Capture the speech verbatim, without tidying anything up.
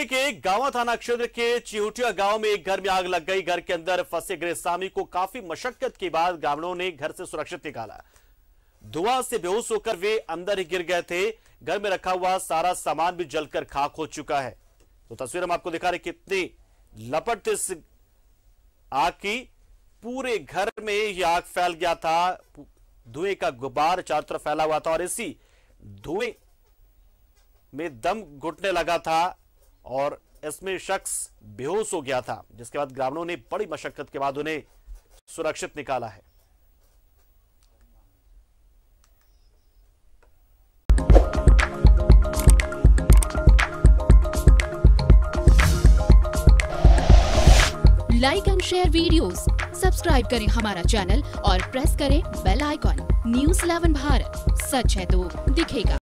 के गांवा थाना क्षेत्र के चिहुटिया गांव में एक घर में आग लग गई। घर के अंदर फंसे गृहस्वामी को काफी मशक्कत के बाद ग्रामीणों ने घर से सुरक्षित निकाला। धुआं से बेहोश होकर वे अंदर ही गिर गए थे। घर में रखा हुआ सारा सामान भी जलकर खाक हो चुका है। तो तस्वीर हम आपको दिखा रहे कितनी लपट इस आग की। पूरे घर में यह आग फैल गया था। धुएं का गुब्बार चारों तरफ फैला हुआ था और इसी धुएं में दम घुटने लगा था और इसमें शख्स बेहोश हो गया था, जिसके बाद ग्रामीणों ने बड़ी मशक्कत के बाद उन्हें सुरक्षित निकाला है। Like and share videos, subscribe करें हमारा चैनल और प्रेस करें bell icon. News eleven Bharat, सच है तो दिखेगा।